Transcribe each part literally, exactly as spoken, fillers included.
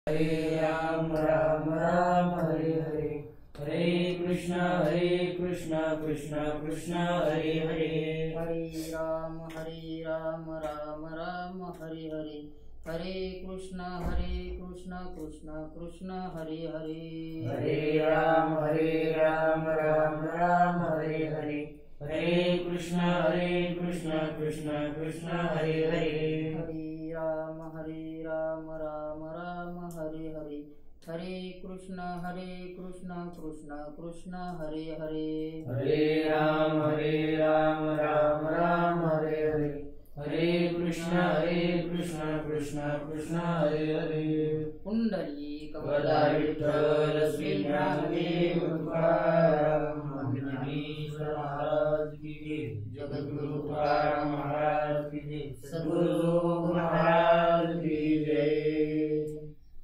हरे राम राम राम हरे हरे, हरे कृष्ण हरे कृष्ण कृष्ण कृष्ण हरे हरे, हरे राम हरे राम राम राम हरे हरे, हरे कृष्ण हरे कृष्ण कृष्ण कृष्ण हरे हरे, हरे राम हरे राम राम राम हरे हरे, हरे कृष्ण हरे कृष्ण कृष्ण कृष्ण हरे हरे, हरे राम हरे राम राम राम हरे हरे, हरे कृष्ण हरे कृष्ण कृष्ण कृष्ण हरे हरे, हरे राम हरे राम राम राम हरे हरे, हरे कृष्ण हरे कृष्ण कृष्ण कृष्ण हरे हरे, पुंडलिक वरदा विठ्ठल श्री ज्ञानदेव तुकाराम ज्ञानेश्वर महाराज की जय, जगद्गुरु तुकाराम महाराज की जय, सद्गुरु महाराज की जय।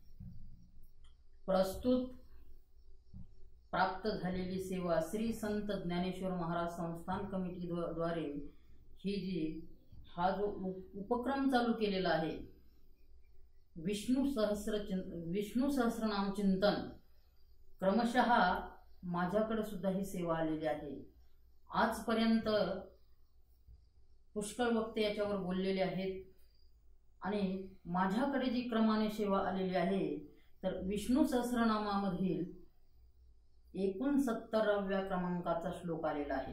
प्रस्तुत प्राप्त झालेली सेवा श्री संत ज्ञानेश्वर महाराज संस्थान कमिटी द्वारे ही जी हा जो उपक्रम चालू केलेला आहे, विष्णू सहस्र विष्णू सहस्रनाम चिंतन, क्रमशः माझ्याकडे सुद्धा ही सेवा आलेली आहे। आजपर्यंत पुष्कळ वक्ते याच्यावर बोललेले आहेत आणि माझ्याकडे जी क्रमाने सेवा आलेली आहे तर विष्णू सहस्रनामामधील एकोणसत्तराव्या क्रमांकाचा श्लोक आलेला आहे।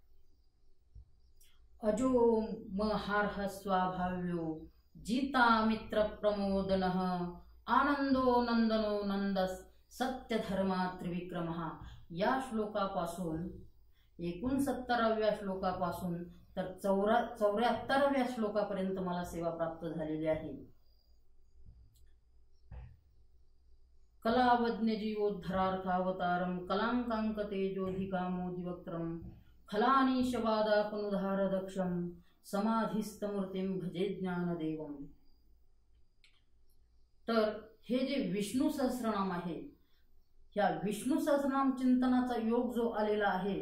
अजो महार्ह स्वाभाव्यो जीता मित्र प्रमोदनः आनंदो नंदनो नंदस सत्यधर्मा त्रिविक्रमः। या श्लोकापासून एकोणसत्तराव्या श्लोकापासून तर चौरा चौऱ्याहत्तराव्या श्लोकापर्यंत मला सेवा प्राप्त झालेली आहे। कलावज्ञ जीवोद्धरार्थावतारम कलांकांक तेजोधिकामोदिवक्त्रम खलानीशवादापनुधार दक्षम समाधिस्तमूर्तिम भजे ज्ञानदेवम। तर हे जे विष्णू सहस्रनाम आहे, या विष्णू सहस्रनाम चिंतनाचा योग जो आलेला आहे,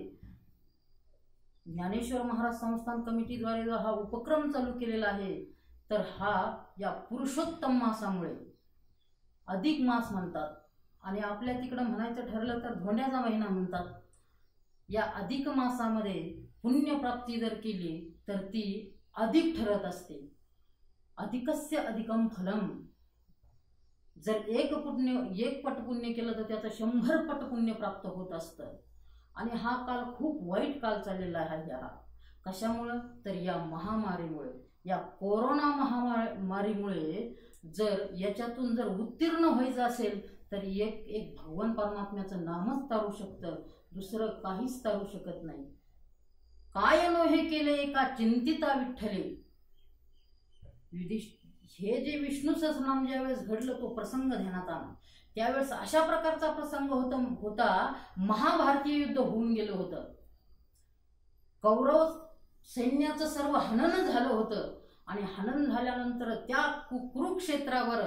ज्ञानेश्वर महाराज संस्थान कमिटीद्वारे जो हा उपक्रम चालू केलेला आहे, तर हा या पुरुषोत्तम मासामुळे, अधिक मास म्हणतात आणि आपल्या तिकडं म्हणायचं ठरलं तर धोंड्याचा महिना म्हणतात, या अधिक मासामध्ये पुण्यप्राप्ती जर केली तर ती अधिक ठरत असते। अधिकस्य अधिकम फलम। जर एक पुण्य एक पट पुण्य केलं तर त्याचं शंभर पट पुण्य प्राप्त होत असतं। आणि हा काल खूप वाईट काल चाललेला आहे। हा कशामुळे तर या महामारीमुळे, या कोरोना महामारीमुळे जर याच्यातून जर उत्तीर्ण व्हायचं असेल तर एक एक भगवान परमात्म्याचं नामच तारू शकतं, दुसरं काहीच तारू शकत नाही। काय नो हे केले एका चिंतिता विठ्ठले। युधिष्ठ हे जे विष्णू सहस्रनाम ज्यावेळेस घडलं तो प्रसंग ध्यानात आला, त्यावेळेस अशा प्रकारचा प्रसंग होता होता महाभारतीय युद्ध होऊन गेलं होतं। कौरव सैन्याचं सर्व हनन झालं होतं आणि हनन झाल्यानंतर त्या कुरुक्षेत्रावर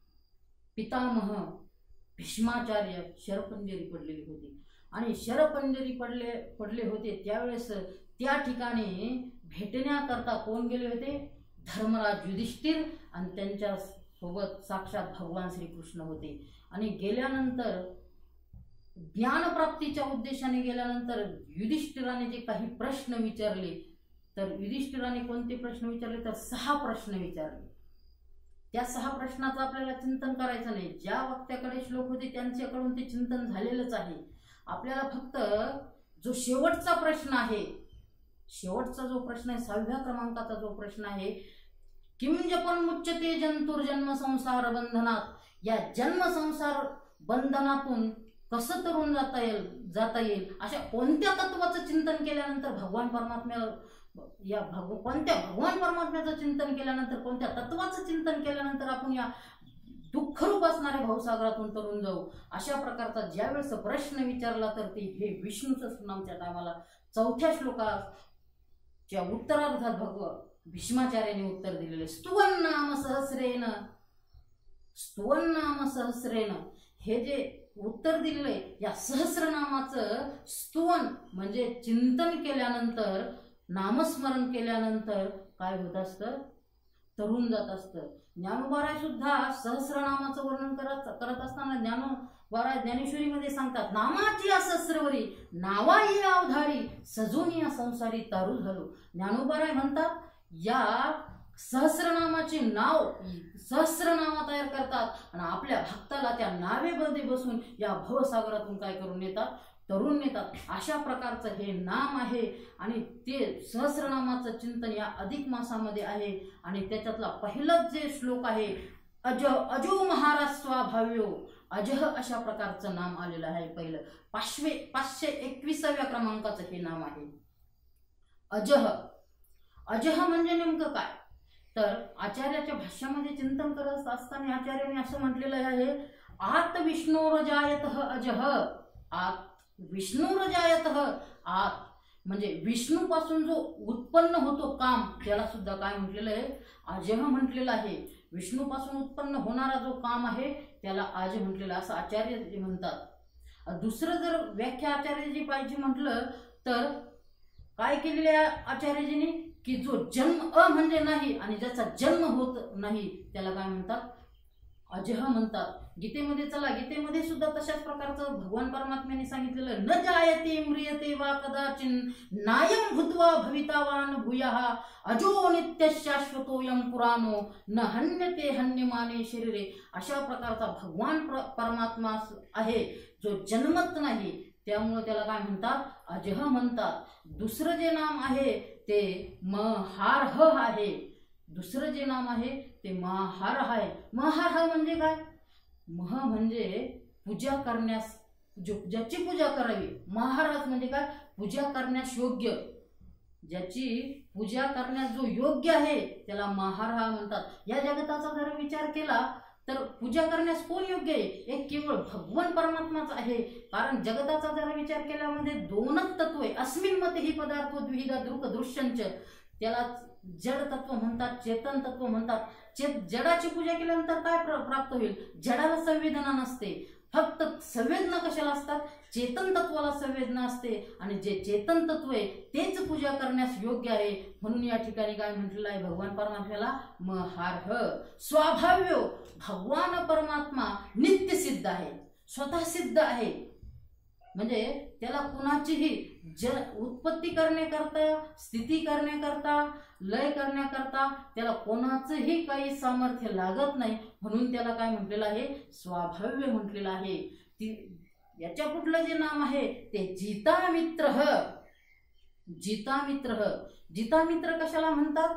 पितामह भीष्माचार्य शरपंजरी पडलेली होती आणि शरपंजरी पडले पडले होते त्यावेळेस त्या ठिकाणी भेटण्याकरता कोण गेले होते? धर्मराज युधिष्ठिर आणि त्यांच्या सोबत साक्षात भगवान श्रीकृष्ण होते। आणि गेल्यानंतर ज्ञानप्राप्तीच्या उद्देशाने गेल्यानंतर युधिष्ठिराने जे काही प्रश्न विचारले, तर युधिष्ठिराने कोणते प्रश्न विचारले तर सहा प्रश्न विचारले। त्या सहा प्रश्नाचं आपल्याला चिंतन करायचं नाही, ज्या वक्त्याकडे श्लोक होते त्यांच्याकडून ते चिंतन झालेलंच आहे। आपल्याला फक्त जो शेवटचा प्रश्न आहे, शेवटचा जो प्रश्न आहे, सहाव्या क्रमांकाचा जो प्रश्न आहे, किम जपन मुच्यते जंतुर्जन्म संसार बंधनात, या जन्म संसार बंधनातून कसं तरुण जाता येईल जाता येईल अशा कोणत्या तत्वाचं चिंतन केल्यानंतर भगवान परमात्म्या या भगव कोणत्या भगवान परमात्म्याचं चिंतन केल्यानंतर, कोणत्या तत्वाचं चिंतन केल्यानंतर आपण या दुःखरूप असणाऱ्या भावसागरातून तरुण जाऊ, अशा प्रकारचा ज्यावेळेस प्रश्न विचारला तर ते हे विष्णू सहस्रनामच्या टायमाला चौथ्या श्लोकाच्या उत्तरार्धात भगवान भीष्माचार्याने उत्तर दिलेले स्तुवन नाम सहस्रेन, स्तुवन नाम सहस्रेन। हे जे उत्तर दिलेले या सहस्रनामाचं स्तुवन म्हणजे चिंतन केल्यानंतर, नामस्मरण केल्यानंतर काय होत असतं? तरून जात असतं. ज्ञानोबाराय सुद्धा सहस्रनामाचं वर्णन करत करत असताना ज्ञानोबाराय ज्ञानेश्वरीमध्ये सांगतात, नामाची सहस्रवरी नावा ये अवधारी सजून या संसारी तारू झालो. ज्ञानोबाराय म्हणतात या सहस्रनामाचे नाव सहस्रनामा तयार करतात आणि आपल्या भक्ताला त्या नावेमध्ये बसून या भवसागरातून काय करून नेतात, तरुण नेतात. अशा प्रकारचं हे नाम आहे आणि ते सहस्रनामाचं चिंतन या अधिक मासामध्ये आहे. आणि त्याच्यातला पहिलाच जे श्लोक आहे, अज अजो महाराज स्वाभाव्यो, अजह अशा प्रकारचं नाम आलेलं आहे. पहिलं पाचशे पाचशे एकविसाव्या क्रमांकाचं हे नाम आहे अजह. अजह म्हणजे नेमकं काय, तर आचार्याच्या भाष्यामध्ये चिंतन करत असताना आचार्याने असं म्हटलेलं आहे, आत विष्णोरजायतः अजह, आत विष्णुरजायतः, आत म्हणजे विष्णू पासून जो उत्पन्न होतो काम, त्याला सुद्धा काय म्हटलेलं आहे, अजह म्हटलेलं आहे. विष्णू पासून उत्पन्न होणारा जो काम आहे त्याला आज म्हटलेलं असं आचार्य म्हणतात. दुसरं जर व्याख्या आचार्यजी पाहिजे म्हटलं तर काय केलेलं आहे आचार्यजींनी, की जो जन्म अ म्हणजे नाही आणि ज्याचा जन्म होत नाही त्याला काय म्हणतात, अजह म्हणतात. गीतेमध्ये चला गीतेमध्ये सुद्धा तशाच प्रकारचं भगवान परमात्म्याने सांगितलेलं, न जायते म्रियते वा कदाचिन नायम भूत्वा भवितावान भूयः अजो नित्य शाश्वतोयम पुराणो न हन्यते हन्यमाने शरीरे. अशा प्रकारचा भगवान परमात्मा आहे जो जन्मत नाही, त्यामुळे त्याला काय म्हणतात, अजह म्हणतात. दुसरं जे नाम आहे ते महार्ह आहे. दुसरं जे नाम आहे ते महार्ह आहे. महार्ह म्हणजे काय, मह म्हणजे पूजा करण्यास, जो ज्याची पूजा करावी. महाराज म्हणजे काय, पूजा करण्यास योग्य, ज्याची पूजा करण्यास जो योग्य आहे त्याला महार्ह म्हणतात. या जगताचा जर विचार केला तर पूजा करण्यास कोण योग्य आहे, एक केवळ भगवान परमात्माच आहे. कारण जगताचा जर विचार केल्यामध्ये दोनच तत्व आहे, अस्मिन मते ही पदार्थ द्विधा दृक दृश्यंच. त्याला जड तत्व म्हणतात, चेतन तत्व म्हणतात. चेत जडाची पूजा केल्यानंतर काय प्राप्त होईल, जडाला संवेदना नसते, फक्त संवेदना कशाला असतात, चेतन तत्वाला संवेदना असते. आणि जे चेतन तत्व आहे तेच पूजा करण्यास योग्य आहे. म्हणून या ठिकाणी काय म्हटलेलं आहे भगवान परमात्म्याला, महार्ह. स्वाभाव्यो, भगवान परमात्मा नित्य सिद्ध आहे, स्वतः सिद्ध आहे. म्हणजे त्याला कुणाचीही ज उत्पत्ती करण्याकरता, स्थिती करण्याकरता, लय करण्याकरता त्याला कोणाचंही काही सामर्थ्य लागत नाही. म्हणून त्याला काय म्हटलेलं आहे, स्वाभाव्य म्हटलेलं आहे. ती याच्या पुढलं जे नाम आहे ते जितामित्र. जितामित्र, जितामित्र कशाला म्हणतात,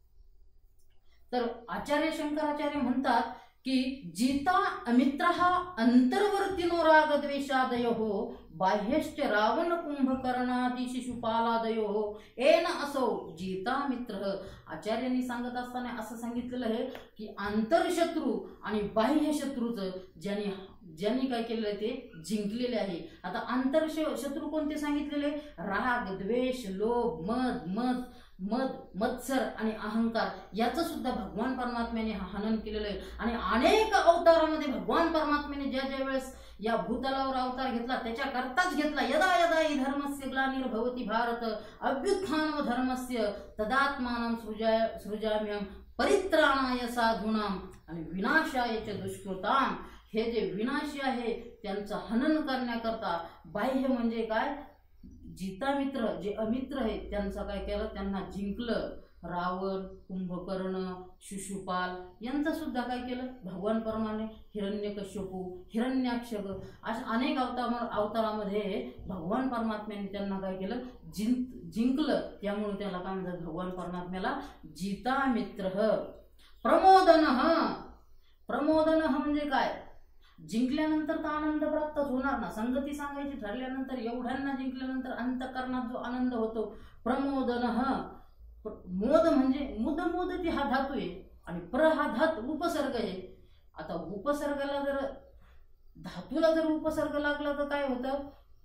तर आचार्य शंकराचार्य म्हणतात की जिता अमित्र हा अंतर्वर्तिनो राग द्वेषादयो बाह्यश्च रावण कुंभकर्णादी शिशुपालादयो एन असो जिता मित्र. आचार्यांनी सांगत असताना असं सांगितलेलं आहे की आंतरशत्रू आणि बाह्य शत्रूचं ज्यांनी ज्यांनी काय केलेलं आहे ते जिंकलेले आहे. आता आंतर शत्रू कोणते सांगितलेले, राग द्वेष लोभ मद मद मद मत्सर आणि अहंकार, याचं सुद्धा भगवान परमात्म्याने हनन केलेलं आहे. आणि अनेक अवतारामध्ये भगवान परमात्म्याने ज्या ज्या वेळेस या भूतलावर अवतार घेतला त्याच्याकरताच घेतला. यदा यदा हि धर्मस्य ग्लानिर्भवति भारत अभ्युत्थानम धर्मस्य तदात्मानं सृजाय सृजाम्यहं परित्राणाय साधूनां आणि विनाशाय च दुष्कृतां. हे जे विनाशी आहे त्यांचं हनन करण्याकरता बाह्य म्हणजे काय, जितामित्र जे अमित्र आहेत त्यांचं काय केलं, त्यांना जिंकलं. रावण कुंभकर्ण शिशुपाल यांचं सुद्धा काय केलं भगवान परमाने, हिरण्यकश्यपू हिरण्याक्ष अशा अनेक अवतार अवतारामध्ये भगवान परमात्म्याने त्यांना काय केलं, जिंक जिंकलं. त्यामुळे त्याला काय म्हणतात भगवान परमात्म्याला जितामित्र. प्रमोदन, प्रमोदन म्हणजे काय, जिंकल्यानंतर तर आनंद प्राप्तच होणार ना. संगती सांगायची ठरल्यानंतर एवढ्यांना जिंकल्यानंतर अंतःकरणात जो आनंद होतो, प्रमोदन. मोद म्हणजे मुद मोदती हा धातू आहे आणि प्र हा धात उपसर्ग आहे. आता उपसर्गाला जर धातूला जर उपसर्ग लागला तर काय होतं,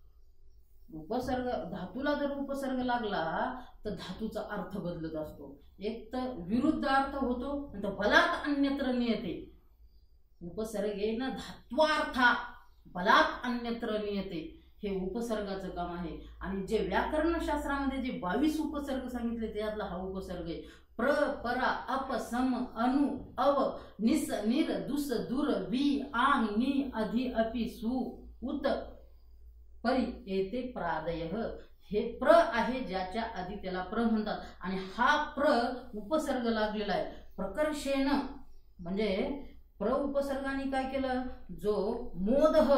उपसर्ग धातूला जर उपसर्ग लागला तर धातूचा अर्थ बदलत असतो. एक तर विरुद्ध अर्थ होतो नंतर बलात् अन्यत्र नियते. उपसर्गेन धात्वार्था बलात् अन्यत्र नियते, हे उपसर्गाचं काम आहे. आणि जे व्याकरण शास्त्रामध्ये जे बावीस उपसर्ग सांगितले त्यातला हा उपसर्ग आहे. प्र परा अप सम अनु अव निस निर दुस दूर वि आंग नि अधि अपि सु उत परी येते प्रादय। हे प्र आहे ज्याच्या आधी त्याला प्र म्हणतात आणि हा प्र उपसर्ग लागलेला आहे प्रकर्षेन, म्हणजे प्र उपसर्गाने काय केलं, जो मोदह,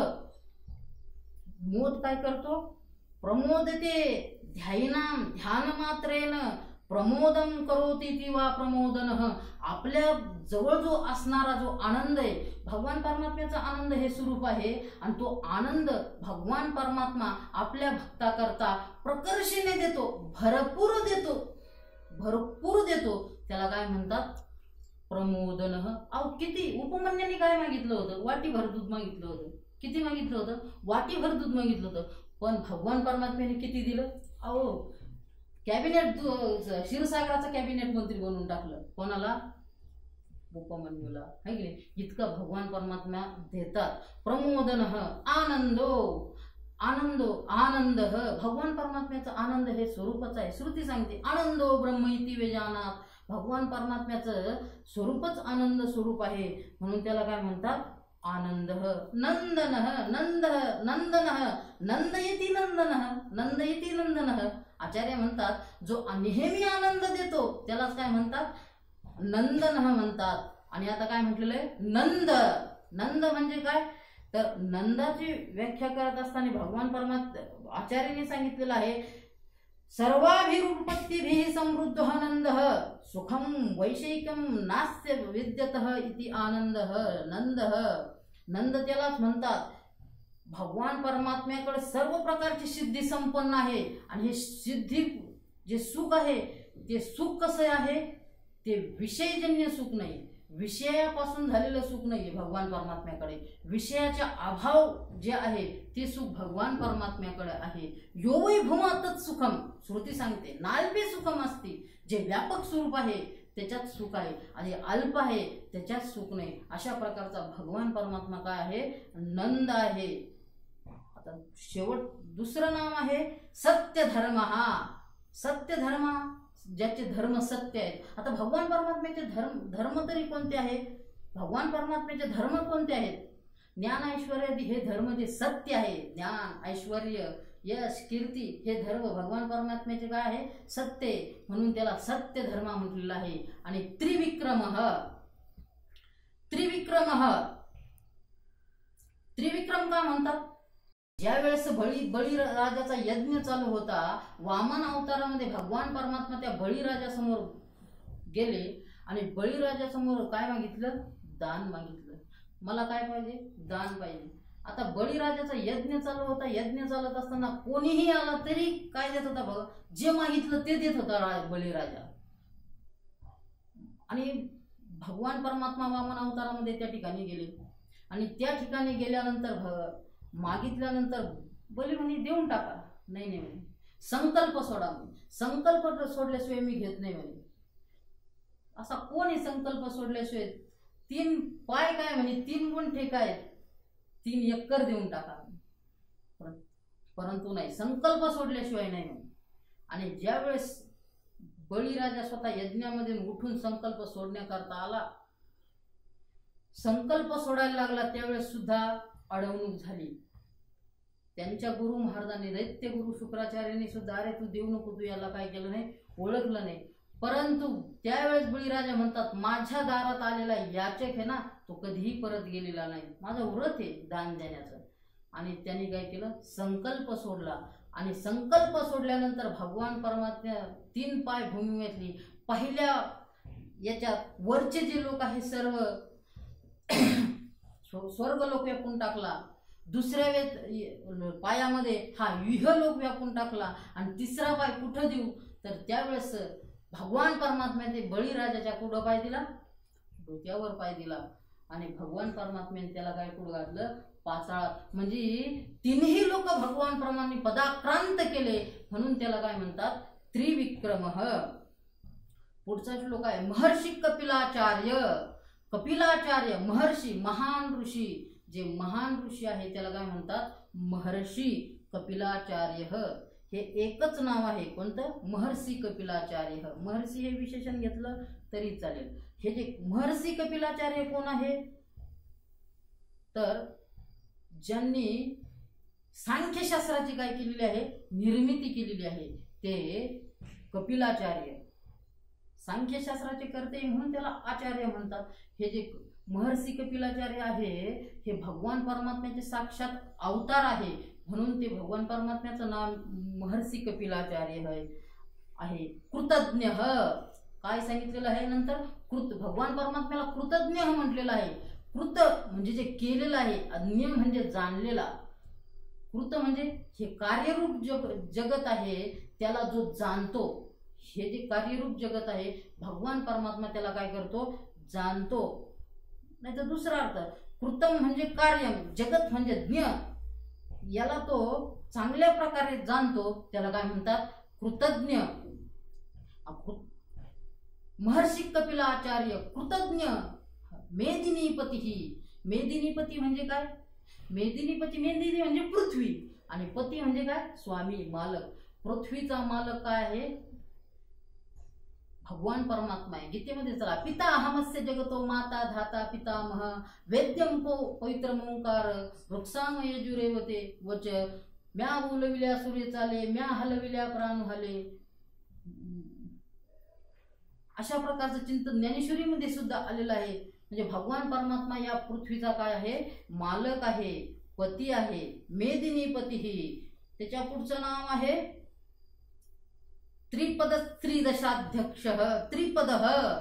मोद काय करतो, प्रमोदते ध्यायनाम ध्यान मात्रेन प्रमोदम करोती ती वा प्रमोदन। आपल्या जवळ जो असणारा जो आनंद आहे, भगवान परमात्म्याचा आनंद हे स्वरूप आहे आणि तो आनंद भगवान परमात्मा आपल्या भक्ताकरता प्रकर्षेने देतो, भरपूर देतो, भरपूर देतो, त्याला काय म्हणतात प्रमोदन। अहो किती उपमन्याने काय मागितलं होतं, वाटीभर दूध मागितलं होतं, किती मागितलं होतं, वाटीभर दूध मागितलं होतं, पण भगवान परमात्म्याने किती दिलं, अहो कॅबिनेट क्षीरसागराचा कॅबिनेट मंत्री बनवून टाकलं, कोणाला, उपमन्यूला, है की नाही। इतका भगवान परमात्मा देतात। प्रमोदन आनंदो, आनंदो आनंद, भगवान परमात्म्याचा आनंद हे स्वरूपच आहे। श्रुती सांगते आनंदो ब्रह्म इति वेजानात, भगवान परमात्म्याचं स्वरूपच आनंद स्वरूप आहे, म्हणून त्याला काय म्हणतात आनंद। नंदन नंद नंदन नंदयती नंदन नंदयती नंदन, आचार्य म्हणतात जो नेहमी आनंद देतो त्यालाच काय म्हणतात नंदन म्हणतात। आणि आता काय म्हटलेलं आहे नंद, नंद म्हणजे काय, तर नंदाची व्याख्या करत असताना भगवान परमात्मा आचार्याने सांगितलेलं आहे सर्वाभिरुत्पत्तिभिः समृद्धः नंदः सुखम वैषयिकम नास्य विद्यतः इति आनंदः नंदः। नंद त्यालाच म्हणतात, भगवान परमात्म्याकडे सर्व प्रकारची सिद्धी संपन्न आहे आणि हे सिद्धी जे सुख आहे ते सुख कसं आहे, ते विषयजन्य सुख नाही, विषयापासून झालेलं सुख नाही भगवान परमात्म्याकडे, विषयाचा अभाव जे आहे ते सुख भगवान परमात्म्याकडे आहे। यो वै भूमा तत् सुखम, श्रुती सांगते नाल्पे सुखम असती, जे व्यापक स्वरूप आहे त्याच्यात सुख आहे आणि अल्प आहे त्याच्यात सुख नाही, अशा प्रकारचा भगवान परमात्मा काय आहे नंद आहे। आता शेवट दुसरं नाम आहे सत्य धर्म, हा सत्य धर्म ज्याचे धर्म सत्य आहेत। आता भगवान परमात्म्याचे धर्म धर्म तरी कोणते आहेत, भगवान परमात्म्याचे धर्म कोणते आहेत, ज्ञान ऐश्वर्य हे धर्म जे सत्य आहे, ज्ञान ऐश्वर्य यश कीर्ती हे धर्म भगवान परमात्म्याचे काय आहे सत्य, म्हणून त्याला सत्य धर्म म्हटलेला आहे। आणि त्रिविक्रम, त्रिविक्रम त्रिविक्रम का म्हणतात, ज्या वेळेस बळी बळीराजाचा यज्ञ चालू होता, वामन अवतारामध्ये भगवान परमात्मा त्या बळीराजासमोर गेले आणि बळीराजासमोर काय मागितलं, दान मागितलं, मला काय पाहिजे दान पाहिजे। आता बळीराजाचा यज्ञ चालू होता, यज्ञ चालत असताना कोणीही आला तरी काय देत होता बघ, जे मागितलं ते देत होता बळीराजा। आणि भगवान परमात्मा वामन अवतारामध्ये त्या ठिकाणी गेले आणि त्या ठिकाणी गेल्यानंतर मागितल्यानंतर बळी म्हणे देऊन टाका, नाही नाही म्हणे संकल्प सोडा, संकल्प सोडल्याशिवाय मी घेत नाही म्हणे। असा कोणी संकल्प सोडल्याशिवाय, तीन पाय काय म्हणे तीन गुंठे काय तीन एकर देऊन टाका, परंतु नाही संकल्प सोडल्याशिवाय नाही म्हणे। आणि ज्या वेळेस बळीराजा स्वतः यज्ञामध्ये उठून संकल्प सोडण्याकरता आला, संकल्प सोडायला लागला, त्यावेळेस सुद्धा अडवणूक झाली। त्यांच्या गुरु महाराजांनी दैत्य गुरु शुक्राचार्यांनी सुद्धा अरे तू देऊ नको, तू याला काय केलं नाही ओळखलं नाही, परंतु त्यावेळेस बळीराजा म्हणतात माझ्या दारात आलेला याचक आहे ना तो कधीही परत गेलेला नाही, माझं व्रत आहे दान देण्याचं। आणि त्यांनी काय केलं संकल्प सोडला आणि संकल्प सोडल्यानंतर भगवान परमात्मा तीन पाय भूमी घातली, पहिल्या याच्यात वरचे जे लोक आहे सर्व स्वर्ग लोक व्यापून टाकला, दुसऱ्या वेत पायामध्ये हा विह लोक व्यापून टाकला आणि तिसरा पाय कुठं देऊ, तर त्यावेळेस भगवान परमात्म्याने बळीराजाच्या कुठं पाय दिला, डोक्यावर पाय दिला आणि भगवान परमात्म्याने त्याला काय कुठं घातलं पाचाळात, म्हणजे तिन्ही लोक भगवान परमात्म्याने पदाक्रांत केले, म्हणून त्याला काय म्हणतात त्रिविक्रम। पुढचा श्लोक आहे महर्षी कपिलाचार्य, कपिलाचार्य महर्षी महान ऋषी, जे महान ऋषी आहे त्याला काय म्हणतात महर्षी कपिलाचार्य। हे एकच नाव आहे. कोणतं? महर्षी कपिलाचार्य. महर्षी हे विशेषण घेतलं तरी चालेल. हे जे महर्षी कपिलाचार्य कोण आहे? तर ज्यांनी सांख्यशास्त्राची काय केलेली आहे? निर्मिती केलेली आहे. ते कपिलाचार्य सांख्यशास्त्राचे करते म्हणून त्याला आचार्य म्हणतात. हे जे महर्षी कपिलाचार्य आहे हे भगवान परमात्म्याचे साक्षात अवतार आहे, म्हणून ते भगवान परमात्म्याचं नाव महर्षी कपिलाचार्य आहे. कृतज्ञ काय सांगितलेलं आहे नंतर? कृत भगवान परमात्म्याला कृतज्ञ म्हटलेलं आहे. कृत म्हणजे जे केलेलं आहे, ज्ञ म्हणजे जाणलेला. कृत म्हणजे हे कार्यरूप जग जगत आहे त्याला जो जाणतो. हे जे कार्यरूप जगत आहे भगवान परमात्मा त्याला काय करतो? जाणतो. नाही तर दुसरा अर्थ कृतम म्हणजे कार्यम, जगत म्हणजे ज्ञ, याला तो चांगल्या प्रकारे जाणतो, त्याला काय म्हणतात? कृतज्ञ. महर्षी कपिलाचार्य कृतज्ञ. मेदिनीपती. मेदिनीपती म्हणजे काय? मेदिनीपती, मेदिनी म्हणजे पृथ्वी आणि पती म्हणजे काय? स्वामी, मालक. पृथ्वीचा मालक काय आहे? भगवान परमात्मा आहे. गीतेमध्ये चला, पिता अहमस्य जगतो माता धाता पितामह वेद्यम पो पवित्रम ओंकार वृक्षाम यजुरेवते वच म्या बोलविल्या सूर्य चाले म्या हलविल्या प्राण हले. अशा प्रकारचं चिंतन ज्ञानेश्वरीमध्ये सुद्धा आलेलं आहे. म्हणजे भगवान परमात्मा या पृथ्वीचा काय आहे? मालक आहे, पती आहे. मेदिनीपती ही. त्याच्या पुढचं नाव आहे त्रिपद त्रिदशाध्यक्ष. त्रिपद.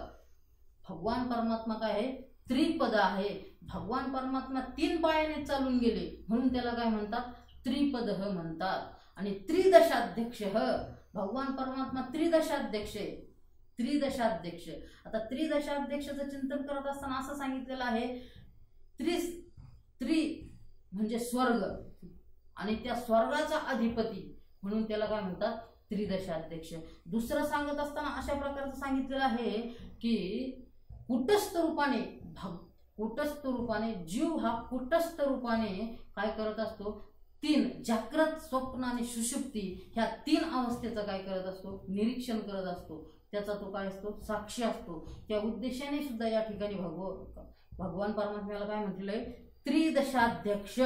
भगवान परमात्मा काय आहे? त्रिपद आहे. भगवान परमात्मा तीन पायाने चालून गेले म्हणून त्याला काय म्हणतात? त्रिपद म्हणतात. आणि त्रिदशाध्यक्ष, भगवान परमात्मा त्रिदशाध्यक्ष आहे. त्रिदशाध्यक्ष. आता त्रिदशाध्यक्षाचं चिंतन करत असताना असं सांगितलेलं आहे, त्रि त्रि म्हणजे स्वर्ग आणि त्या स्वर्गाचा अधिपती म्हणून त्याला काय म्हणतात? त्रिदशाध्यक्ष. दुसरं सांगत असताना अशा प्रकारचं सांगितलेलं आहे की कुटस्थ रूपाने, कुटस्थ रूपाने जीव हा कुटस्थ रूपाने काय करत असतो? तीन जागृत, स्वप्न आणि सुषुप्ती ह्या तीन अवस्थेचं काय करत असतो? निरीक्षण करत असतो. त्याचा तो काय असतो? साक्षी असतो. त्या उद्देशाने सुद्धा या ठिकाणी भगव भगवान परमात्म्याला काय म्हटलेलं आहे? त्रिदशाध्यक्ष.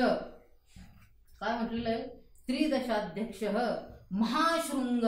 काय म्हटलेलं आहे? त्रिदशाध्यक्ष महाशृंग.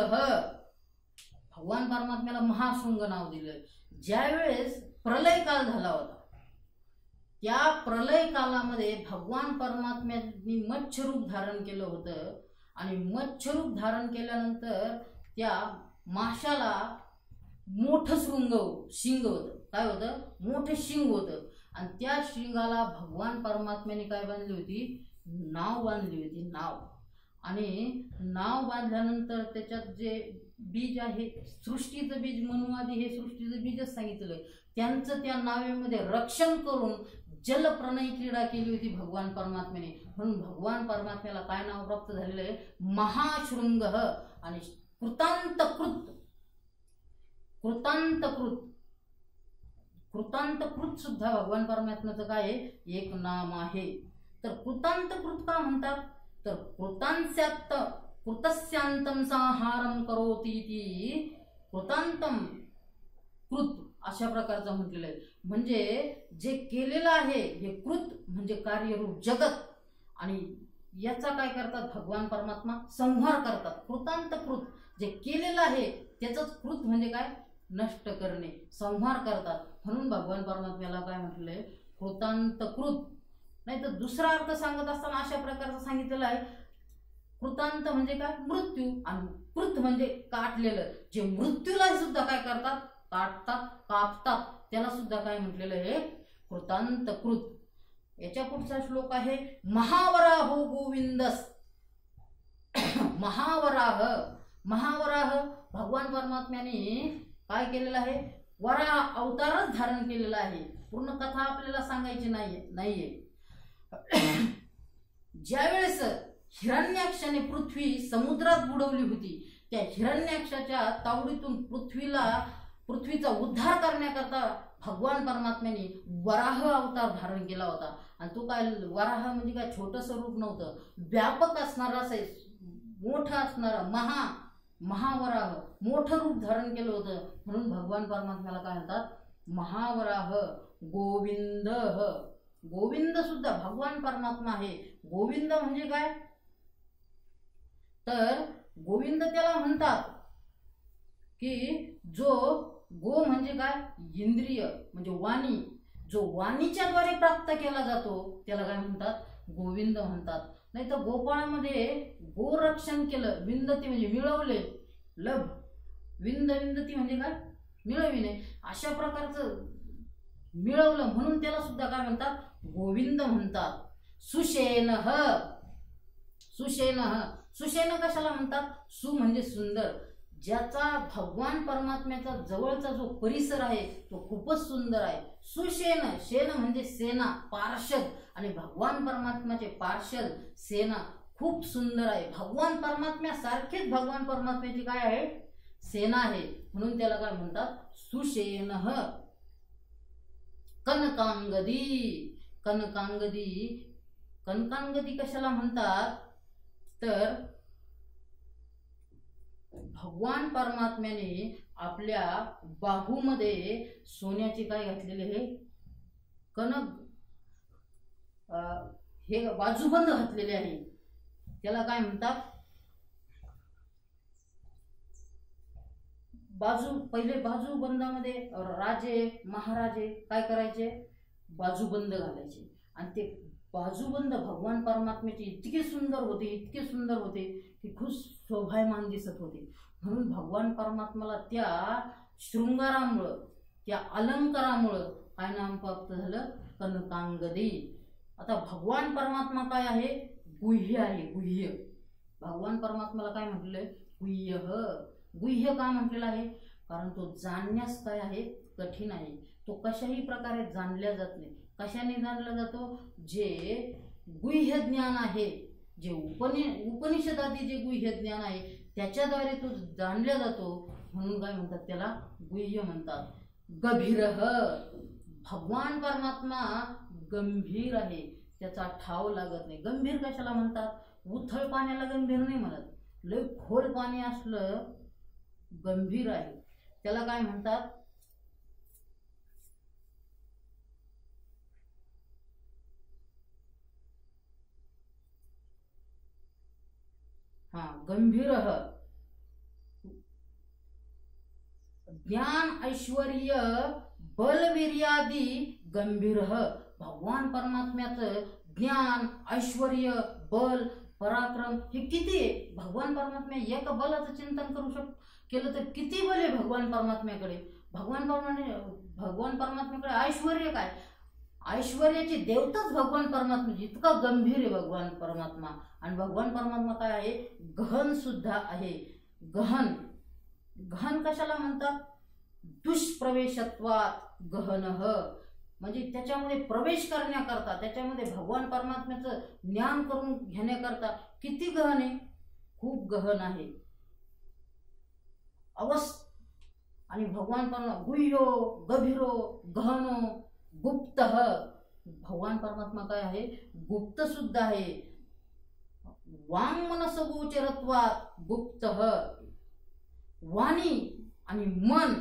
भगवान परमात्म्याला महाशृंग नाव दिलंय. ज्यावेळेस प्रलय काल झाला होता त्या प्रलय कालामध्ये भगवान परमात्म्यांनी मच्छरूप धारण केलं होतं आणि मच्छरूप धारण केल्यानंतर त्या माशाला मोठं शृंग शिंग होतं. काय होतं? मोठं शिंग होतं आणि त्या शिंगाला भगवान परमात्म्याने काय बांधली होती? नाव बांधली होती. नाव. आणि नाव बांधल्यानंतर त्याच्यात जे बीज आहे, सृष्टीचं बीज, मनुवादी हे सृष्टीचं बीजच सांगितलं. त्यांचं त्या नावेमध्ये रक्षण करून जलप्रणयी क्रीडा केली होती भगवान परमात्म्याने. म्हणून भगवान परमात्म्याला काय नाव प्राप्त झालेलं आहे? महाशृंग. आणि कृतांतकृत. कृतांतकृत. कृतांतकृत सुद्धा भगवान परमात्म्याचं काय आहे? एक नाम आहे. तर कृतांतकृत का म्हणतात? तर कृतांस्यात कृतस्यांतम संहारम करोती ती कृतांतम कृत अशा प्रकारचं म्हटलेलं आहे. म्हणजे जे केलेलं आहे हे कृत म्हणजे कार्यरूप जगत आणि याचा काय करतात? भगवान परमात्मा संहार करतात. कृतांत कृत जे केलेलं आहे त्याचंच कृत म्हणजे काय? नष्ट करणे, संहार करतात. म्हणून भगवान परमात्म्याला काय म्हटलंय? कृतांत कृत. नाही तर दुसरा अर्थ सांगत असताना अशा प्रकारचं सांगितलेलं आहे, कृतांत म्हणजे काय? मृत्यू. आणि कृत म्हणजे काटलेलं. जे मृत्यूला सुद्धा काय करतात? काटतात, कापतात. त्याला सुद्धा काय म्हटलेलं आहे? कृतांत कृत. याच्या पुढचा श्लोक आहे महावराहो गोविंदस. महावराह. महावराह भगवान परमात्म्याने काय केलेलं आहे? वराह अवतारच धारण केलेला आहे. पूर्ण कथा आपल्याला सांगायची नाहीये नाहीये ज्यावेळेस हिरण्याक्षाने पृथ्वी समुद्रात बुडवली होती, त्या हिरण्याक्षाच्या तावडीतून पृथ्वीला पृथ्वीचा उद्धार करण्याकरता भगवान परमात्म्याने वराह अवतार धारण केला होता. आणि तो काय वराह म्हणजे काय छोटंसं रूप नव्हतं, व्यापक असणारा मोठं असणारं महा महावराह मोठं रूप धारण केलं होतं, म्हणून भगवान परमात्म्याला काय म्हणतात, महावराह गोविंद. गोविंद सुद्धा भगवान परमात्मा आहे. गोविंद म्हणजे काय, तर गोविंद त्याला म्हणतात की जो गो म्हणजे काय, इंद्रिय म्हणजे वाणी, जो वाणीच्या द्वारे प्राप्त केला जातो त्याला काय म्हणतात, गोविंद म्हणतात. नाही तर गोपाळामध्ये गोरक्षण केलं, विंदती म्हणजे मिळवले, लभ विंद विंदती म्हणजे काय, मिळविणे, अशा प्रकारचं मिळवलं म्हणून त्याला सुद्धा काय म्हणतात, गोविंद म्हणतात. सुषेण सुषेण सुषेण कशाला म्हणतात, सु म्हणजे सुंदर, ज्याचा भगवान परमात्म्याचा जवळचा जो परिसर आहे तो खूपच सुंदर आहे. सुषेण, शेन म्हणजे सेना, पार्षद, आणि भगवान परमात्म्याचे पार्षद सेना खूप सुंदर आहे. भगवान परमात्म्यासारखेच भगवान परमात्म्याची काय आहे, सेना आहे, म्हणून त्याला काय म्हणतात, सुषेण. कनकांगदी, कनकांगदी कनकांगदी कशाला म्हणतात, तर भगवान परमात्म्याने आपल्या बाहूमध्ये सोन्याचे काय घातलेले हे कनक, हे बाजूबंद घातलेले आहे, त्याला काय म्हणतात, बाजू. पहिले बाजूबंदामध्ये राजे महाराजे काय करायचे, बाजूबंद घालायचे, आणि ते बाजूबंद भगवान परमात्म्याचे इतके सुंदर होते, इतके सुंदर होते की खूप शोभायमान दिसत होते. म्हणून भगवान परमात्म्याला त्या शृंगारामुळं, त्या अलंकारामुळं काय नाम प्राप्त झालं, कनकांगदी. आता भगवान परमात्मा काय आहे, गुह्य आहे, गुह्य. भगवान परमात्म्याला काय म्हटलंय, गुह्य. गुह्य का म्हटलेलं आहे, कारण तो जाणण्यास काय आहे, कठीण आहे. तो कशाही प्रकारे जाणल्या जात नाही. कशाने जाणला जातो, जे गुह्य ज्ञान आहे, जे उपनि उपनिषदातील जे गुह्य ज्ञान आहे त्याच्याद्वारे तो जाणला जातो, म्हणून काय म्हणतात, त्याला गुह्य म्हणतात. गभीर, भगवान परमात्मा गंभीर आहे, त्याचा ठाव लागत नाही. गंभीर कशाला म्हणतात, उथळ पाण्याला गंभीर नाही म्हणत, लय खोल पाणी असलं गंभीर आहे, त्याला काय म्हणतात, हा गंभीर. ज्ञान ऐश्वर्य बलवीर्यादी गंभीर. भगवान परमात्म्याचं ज्ञान ऐश्वर्य बल पराक्रम हे किती आहे. भगवान परमात्म्या एक बलाचं चिंतन करू शक केलं तर किती बल आहे भगवान परमात्म्याकडे. भगवान परमात्म्या भगवान परमात्म्याकडे ऐश्वर्य काय, ऐश्वर्याची देवताच भगवान परमात्मा, इतका गंभीर आहे भगवान परमात्मा. आणि भगवान परमात्मा काय आहे, गहन सुद्धा आहे. गहन, गहन कशाला म्हणतात, दुष्प्रवेशत्वात गहन, म्हणजे त्याच्यामध्ये प्रवेश करण्याकरता, त्याच्यामध्ये भगवान परमात्म्याचं ज्ञान करून घेण्याकरता किती गहन आहे, खूप गहन आहे. अवस् आणि भगवान परमात्मा गुह्यो गभीरो गहनो गुप्त. भगवान परमात्मा काय आहे, गुप्त सुद्धा आहे. वांग मनस गोचरत्वात गुप्त. वाणी आणि मन,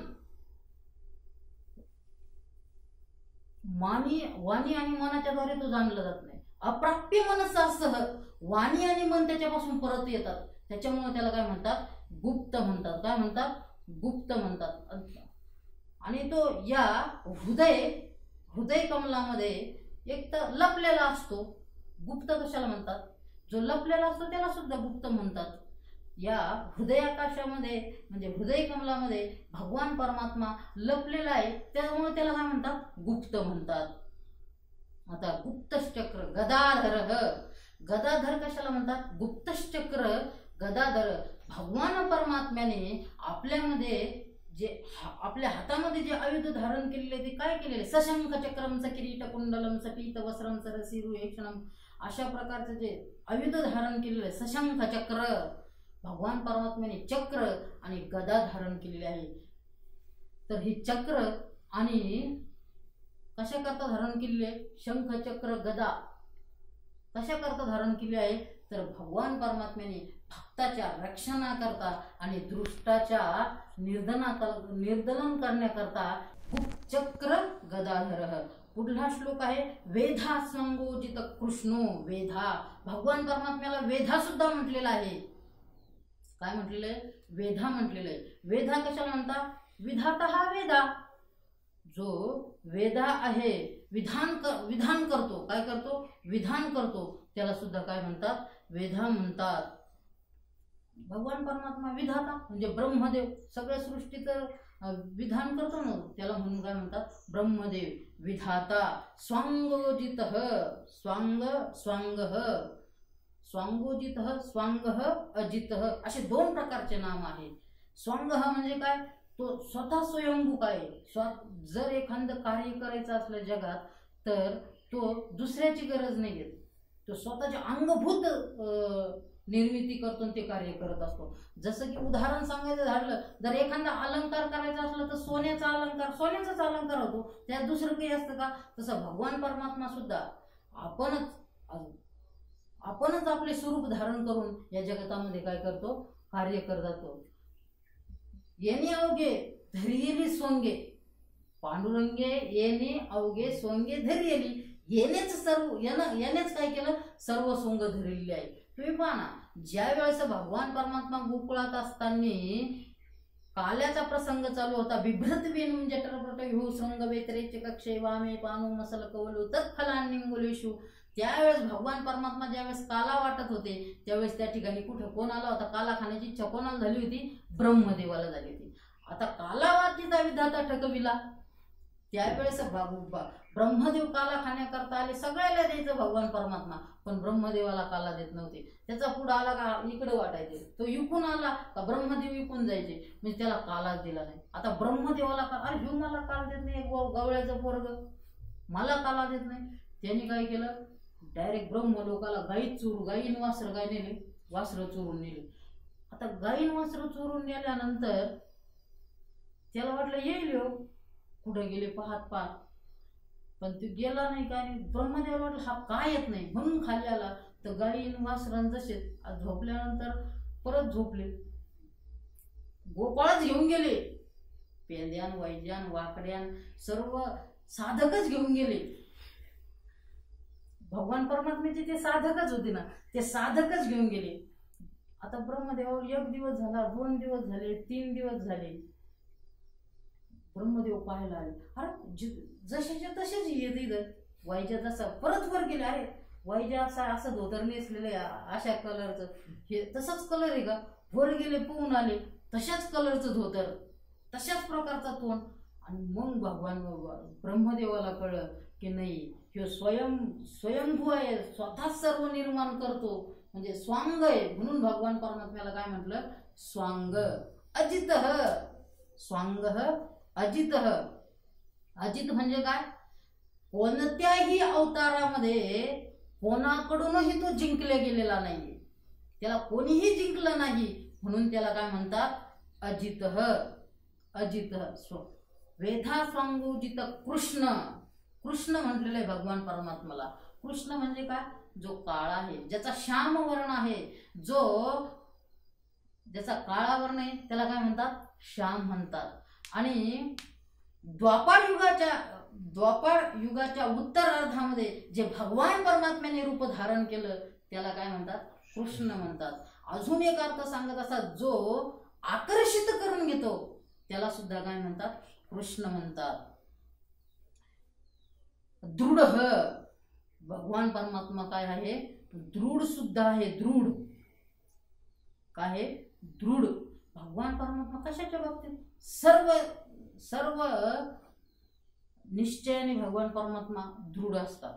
मानी वाणी आणि मनाच्या द्वारे तो जाणला जात नाही. अप्राप्य मनसासह वाणी आणि मन त्याच्यापासून परत येतात, त्याच्यामुळे त्याला काय म्हणतात, गुप्त म्हणतात. काय म्हणतात, गुप्त म्हणतात. आणि तो या हृदय हृदय कमलामध्ये एक तर लपलेला असतो. गुप्त कशाला म्हणतात, जो लपलेला असतो त्याला सुद्धा गुप्त म्हणतात. या हृदयाकाशामध्ये म्हणजे हृदय कमलामध्ये भगवान परमात्मा लपलेला आहे, त्यामुळे त्याला काय म्हणतात, गुप्त म्हणतात. आता गुप्तचक्र गदाधर. गदाधर कशाला म्हणतात, गुप्तचक्र गदाधर. भगवान परमात्म्याने आपल्यामध्ये जे आपल्या हातामध्ये जे आयुध धारण केलेले ते काय केलेले, सशंख चक्रम सकिरीट कुंडलम सपीत वस्त्रम सरसिरु एकक्षणम, अशा प्रकारचे जे आयुध धारण केलेले सशंख चक्र. भगवान परमात्म्याने चक्र आणि गदा धारण केलेले आहे. तर ही चक्र आणि कशा करता धारण केलेले, शंख चक्र गदा कशा करता धारण केले आहे, तर भगवान परमात्म्याने भक्ताच्या रक्षणाकरता आणि दृष्टाच्या निर्दना निर्दलन करण्याकरता चक्र गदाधर. पुढला श्लोक आहे वेधा संगोजित कृष्णो. वेधा, भगवान परमात्म्याला वेधा सुद्धा म्हटलेला आहे. काय म्हटलेलं आहे? वेधा म्हटलेलं आहे. वेधा कशाला म्हणतात? विधाता हा वेदा, जो वेदा आहे, विधान कर विधान करतो. काय करतो? विधान करतो. त्याला सुद्धा काय म्हणतात? वेधा म्हणतात. भगवान परमात्मा विधाता म्हणजे ब्रह्मदेव, सगळ्या सृष्टीचं विधान करतो ना, त्याला म्हणून काय म्हणतात? ब्रह्मदेव. विधाता स्वांगोजित, स्वांग स्वांग स्वांगोजित स्वांग अजित असे दोन प्रकारचे नाम आहेत. स्वांग म्हणजे काय? तो स्वतः स्वयंभू काय. जर एखादं कार्य करायचं असलं जगात तर तो दुसऱ्याची गरज नाही घेत. तो स्वतःच्या अंगभूत निर्मिती करतो ते कार्य करत असतो. जसं की उदाहरण सांगायचं झालं, जर एखादा अलंकार करायचा असला तर सोन्याचा अलंकार सोन्याचाच अलंकार होतो, त्यात दुसरं काही असतं का? तसं भगवान परमात्मा सुद्धा आपणच आपणच आपले स्वरूप धारण करून या जगतामध्ये काय करतो? कार्य करत जातो. येणे अवघे धैर्यली सोंगे, पांडुरंगे येणे अवघे सोंगे धैर्यली. येणेच सर्व यानेच काय केलं? सर्व सोंग धरलेली आहे. तुम्ही पहा ना, ज्या वेळेस भगवान परमात्मा गोकुळात असताना काल्याचा प्रसंग चालू होता, बिभ्रत वेणून जठरपट ह्यू संग वेतरेचे कक्षे वामे पानू मसल कवलू तत्फलांनिंगुलेशू. त्यावेळेस भगवान परमात्मा ज्यावेळेस काला वाटत होते त्यावेळेस त्या ठिकाणी कुठे कोण आला होता? काला खाण्याची इच्छा कोणाला झाली होती? ब्रह्मदेवाला झाली होती. आता काला वाचिता विधाता ठकविला, त्यावेळेस ब्रह्मदेव काला खाण्याकरता आले. सगळ्याला द्यायचं भगवान परमात्मा, पण ब्रह्मदेवाला काला देत नव्हते. त्याचा पुढे आला का इकडे वाटायचे, तो विकून आला का ब्रह्मदेव विकून जायचे, म्हणजे त्याला कालाच दिला नाही. आता ब्रह्मदेवाला का अरे ह्यू मला काल देत नाही, गवळ्याचं पोरग मला काला देत नाही. त्यांनी काय केलं? डायरेक्ट ब्रह्मलोकाला गाई चोरू गाईन वासर गाय नेले, वासर चोरून नेले. आता गाईन वासर चोरून नेल्यानंतर त्याला वाटलं येईल हो, कुठे गेले पाहत पाहत, पण तो गेला नाही. काय नाही, ब्रह्मदेवाला वाटलं हा काय येत नाही म्हणून खाली आला. तर गाईन वासरान जसे झोपल्यानंतर परत झोपले, गोपाळच घेऊन गेले. पेंद्यान वैद्यान वाकड्यान सर्व साधकच घेऊन गेले. भगवान परमात्म्याचे ते साधकच होते ना, ते साधकच घेऊन गेले. आता ब्रह्मदेवावर एक दिवस झाला, दोन दिवस झाले, तीन दिवस झाले. ब्रह्मदेव पाहायला आले, अरे जसेच्या तसेच येत इथं वाईच्या जसा परत वर गेले. अरे वाईच्या असा असं धोतर नेसलेलं अशा कलरचं, हे तसाच कलर आहे का? वर गेले, पोहून आले, तशाच कलरचं धोतर, तशाच प्रकारचा तोंड. आणि मग भगवान ब्रह्मदेवाला कळलं की नाही, हे स्वयं स्वयंभू आहे, स्वतः सर्व निर्माण करतो, म्हणजे स्वांग आहे. म्हणून भगवान परमात्म्याला काय म्हटलं? स्वांग अजित. स्वांग अजित. अजित म्हणजे काय? कोणत्याही अवतारामध्ये कोणाकडूनही तो जिंकले गेलेला नाही, त्याला कोणीही जिंकलं नाही, म्हणून त्याला काय म्हणतात? अजित. अजित. वेधा स्वांगोजित कृष्ण. कृष्ण म्हटलेलं आहे भगवान परमात्म्याला. कृष्ण म्हणजे काय? जो काळा आहे, ज्याचा श्याम वर्ण आहे, जो ज्याचा काळा वर्ण आहे त्याला काय म्हणतात? श्याम म्हणतात. आणि द्वापार युगाच्या द्वापार युगाच्या उत्तरार्धामध्ये जे भगवान परमात्म्याने रूप धारण केलं त्याला काय म्हणतात? कृष्ण म्हणतात. अजून एक अर्थ सांगत असतात, जो आकर्षित करून घेतो त्याला सुद्धा काय म्हणतात? कृष्ण म्हणतात. दृढ. भगवान परमात्मा काय आहे? दृढ सुद्धा आहे. दृढ काय आहे? दृढ. भगवान परमात्मा कशाच्या बाबतीत? सर्व सर्व निश्चयाने भगवान परमात्मा दृढ असतात.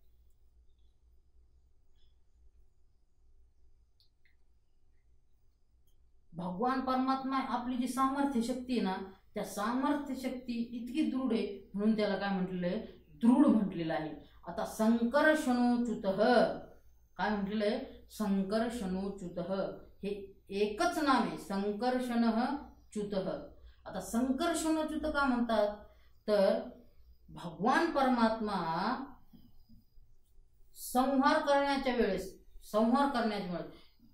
भगवान परमात्मा आपली जी सामर्थ्य शक्ती आहे ना, त्या सामर्थ्य शक्ती इतकी दृढ आहे म्हणून त्याला काय म्हटलेलं आहे? दृढ म्हटलेलं आहे. आता संकर्षणोच्युत काय म्हटलेलं आहे? संकर्षणोच्युत हे एकच नाव आहे, संकर्षण च्युत. आता संकर्षणोच्युत का म्हणतात? तर भगवान परमात्मा संहार करण्याच्या वेळेस संहार करण्याच्या वेळेस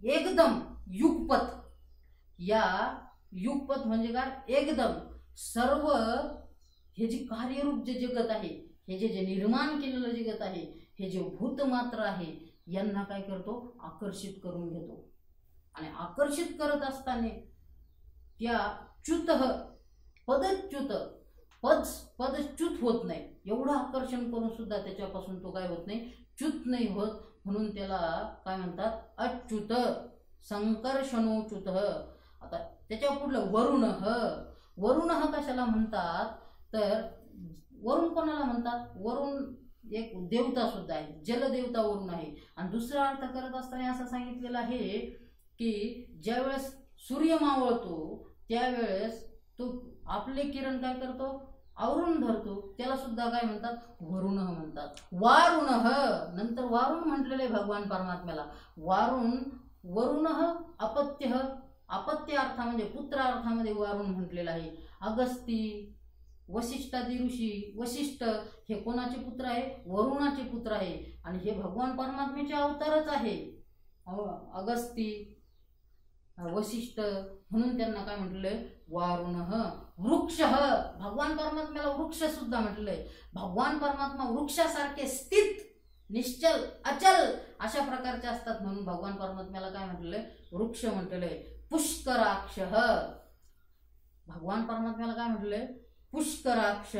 एकदम युगपत, या युगपत म्हणजे काय, एकदम सर्व हे जे कार्यरूप जे जगत आहे, हे जे जे निर्माण केलेलं जगत आहे, हे जे भूत मात्र आहे, यांना काय करतो, आकर्षित करून घेतो. आणि आकर्षित करत असताना त्या च्युत पदच्युत पद पदच्युत होत नाही, एवढं आकर्षण करून सुद्धा त्याच्यापासून तो काय होत नाही, च्युत नाही होत. म्हणून त्याला काय म्हणतात, अच्युत संकर्षणोच्युत. आता त्याच्या पुढलं वरुण. वरुण कशाला म्हणतात, तर वरुण कोणाला म्हणतात, वरुण एक देवता सुद्धा आहे, जलदेवता वरुण आहे. आणि दुसरा अर्थ करत असताना असं सांगितलेलं आहे की ज्यावेळेस सूर्य मावळतो त्यावेळेस तो आपले किरण काय करतो, आवरून धरतो, त्याला सुद्धा काय म्हणतात, वरुण म्हणतात. वारुण, नंतर वारुण म्हटलेले भगवान परमात्म्याला. वारुण वरुण अपत्य, अपत्य अर्थामध्ये पुत्र अर्थामध्ये वारुण म्हटलेलं आहे. अगस्ती वशिष्ठादी ऋषी, वशिष्ठ हे कोणाचे पुत्र आहे, वरुणाचे पुत्र आहे. आणि हे भगवान परमात्म्याचे अवतारच आहे. अगस्ती वशिष्ठ, म्हणून त्यांना काय म्हटलंय, वारुण. वृक्ष, भगवान परमात्म्याला वृक्ष सुद्धा म्हटलंय. भगवान परमात्मा वृक्षासारखे स्थित, निश्चल, अचल अशा प्रकारचे असतात, म्हणून भगवान परमात्म्याला काय म्हटलंय, वृक्ष म्हटलंय. पुष्कराक्ष, भगवान परमात्म्याला काय म्हटलंय, पुष्कराक्ष.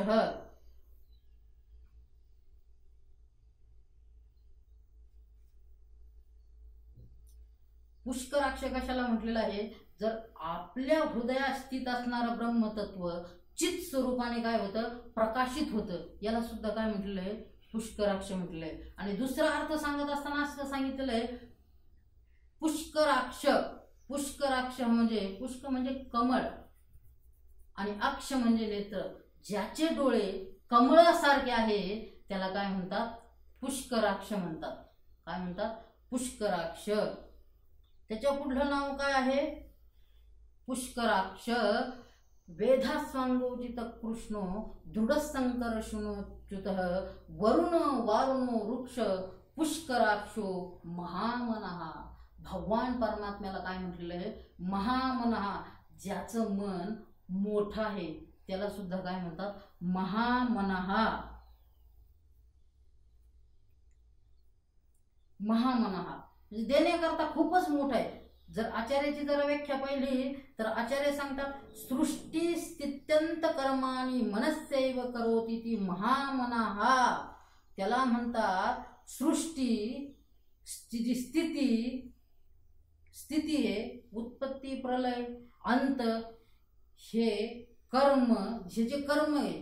पुष्कराक्ष कशाला म्हटलेलं आहे, जर आपल्या हृदयात स्थित असणारं ब्रह्मतत्व चित स्वरूपाने काय होतं, प्रकाशित होतं, याला सुद्धा काय म्हटलेलं आहे, पुष्कराक्ष म्हटलंय. आणि दुसरा अर्थ सांगत असताना असं सांगितलेलं आहे, पुष्कराक्ष. पुष्कराक्ष म्हणजे पुष्क म्हणजे कमळ आणि अक्ष म्हणजे नेत्र, ज्याचे डोळे कमळासारखे आहे त्याला काय म्हणतात, पुष्कराक्ष म्हणतात. काय म्हणतात, पुष्कराक्ष. त्याच्या पुढलं नाव काय आहे, पुष्कराक्ष. वेधास्वांगोचित कृष्णो दृढसंकर्षणोच्युत वरुण वारुणो वृक्ष पुष्कराक्षो महामनः. भगवान परमात्म्याला काय म्हटलेलं आहे, महामनः, ज्याचं मन मोठं आहे त्याला सुद्धा काय म्हणतात, महामनः. महामनः म्हणजे देण्याकरता खूपच मोठा आहे. जर आचार्याची जर व्याख्या पाहिली तर आचार्य सांगतात, सृष्टी स्थित्यंत कर्माणी मनस्यैव करोति ती महामनः. त्याला म्हणतात सृष्टी, जी स्थिती स्थिती आहे, उत्पत्ती प्रलय अंत, हे कर्म, हे जे कर्म आहे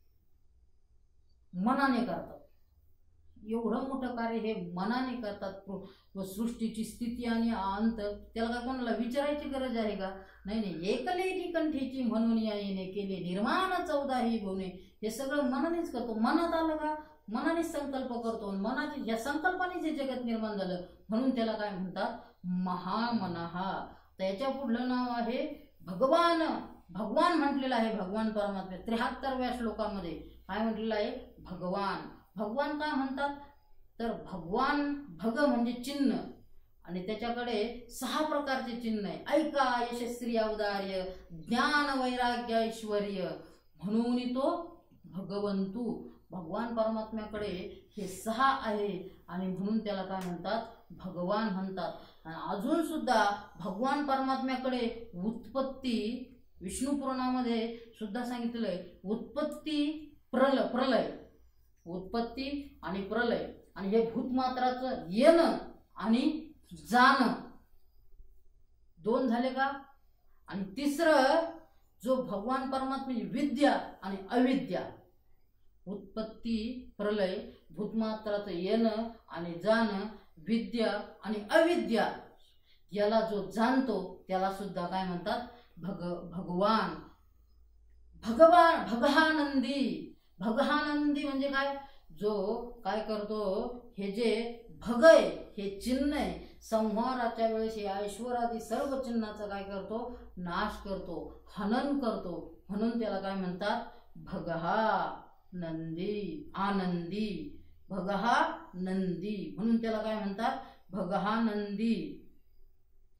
मनाने करतात. एवढं मोठं कार्य हे मनाने करतात. व सृष्टीची स्थिती आणि अंत त्याला काय कोणाला विचारायची गरज आहे का, नाही नाही. एकलेटी कंठीची म्हणून या येणे केले निर्माण चौदा ही भुवने, हे सगळं मनानेच करतो. मनात आलं का, मनानेच संकल्प करतो, मनाची या संकल्पाने जे जगत निर्माण झालं, म्हणून त्याला काय म्हणतात, महामनः. त्याच्या पुढलं नाव आहे भगवान. भगवान म्हटलेलं आहे भगवान परमात्मा त्र्याहत्तरव्या श्लोकामध्ये. काय म्हटलेलं आहे, भगवान. भगवान काय म्हणतात, तर भगवान, भग म्हणजे चिन्ह, आणि त्याच्याकडे सहा प्रकारचे चिन्ह आहे. ऐका यशस्वी औदार्य ज्ञान वैराग्य ऐश्वर्य, म्हणून तो भगवंतू. भगवान परमात्म्याकडे हे सहा आहे आणि म्हणून त्याला काय म्हणतात, भगवान म्हणतात. आणि अजून सुद्धा भगवान परमात्म्याकडे उत्पत्ती, विष्णू पुराणामध्ये सुद्धा सांगितलंय, उत्पत्ती प्रल प्रलय उत्पत्ती आणि प्रलय. आणि हे भूतमात्राचं येणं आणि जाणं दोन झाले का. आणि तिसरं जो भगवान परमात्म्याची विद्या आणि अविद्या, उत्पत्ती प्रलय, भूतमात्राचं येणं आणि जाणं, विद्या आणि अविद्या, याला जो जाणतो त्याला सुद्धा काय म्हणतात, भग भगवान. भगवान भगहानंदी. भगहानंदी म्हणजे काय, जो काय करतो, हे जे भग आहे, हे चिन्ह आहे, संहाराच्या वेळेस हे ऐश्वर्यादी सर्व चिन्हाचा काय करतो, नाश करतो, हनन करतो, म्हणून त्याला काय म्हणतात, भगहा नंदी, आनंदी. भगहा नंदी म्हणून त्याला काय म्हणतात, भगहा नंदी.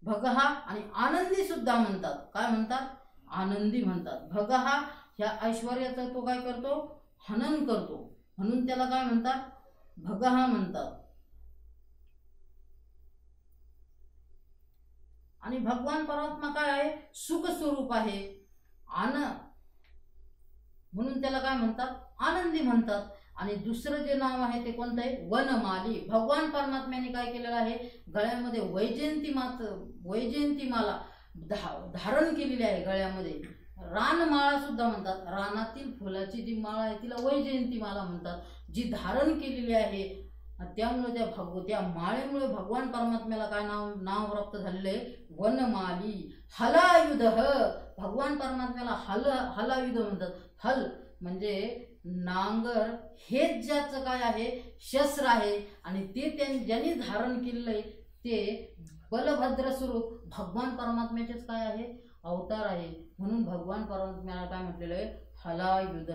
भगहा आणि आनंदी सुद्धा म्हणतात. काय म्हणतात? आनंदी म्हणतात. भगहा ह्या ऐश्वर्याचं तो काय करतो? हनन करतो, म्हणून त्याला काय म्हणतात? भगहा म्हणतात. आणि भगवान परमात्मा काय आहे? सुख स्वरूप आहे, आन म्हणून त्याला काय म्हणतात? आनंदी म्हणतात. आणि दुसरं जे नाव आहे ते कोणतं आहे? वनमाली. भगवान परमात्म्याने काय केलेलं आहे? गळ्यामध्ये वैजयंती मात वैजयंती माला धा धारण केलेली आहे गळ्यामध्ये. रानमाळा सुद्धा म्हणतात. रानातील फुलाची जी माळा आहे तिला वैजयंती माला म्हणतात, जी धारण केलेली आहे. त्यामुळे त्या भगव त्या माळेमुळे भगवान परमात्म्याला काय नाव नाव प्राप्त झालेलं आहे? वनमाली. हलायुध. भगवान परमात्म्याला हल हलायुध म्हणतात. हल म्हणजे नांगर, हेच ज्याचं काय आहे? शस्त्र आहे. आणि ते त्यांनी ज्यांनी धारण केलेलं आहे ते बलभद्र स्वरूप भगवान परमात्म्याचेच काय आहे? अवतार आहे. म्हणून भगवान परमात्म्याला काय म्हटलेलं आहे? हलायुध.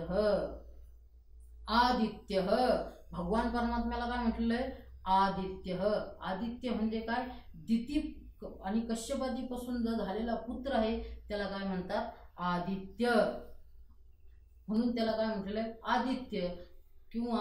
आदित्य. भगवान परमात्म्याला काय म्हटलेलं आहे? आदित्य. आदित्य म्हणजे काय? दिती आणि कश्यपादीपासून जो झालेला पुत्र आहे त्याला काय म्हणतात? आदित्य. म्हणून त्याला काय म्हटलेलं आहे? आदित्य. किंवा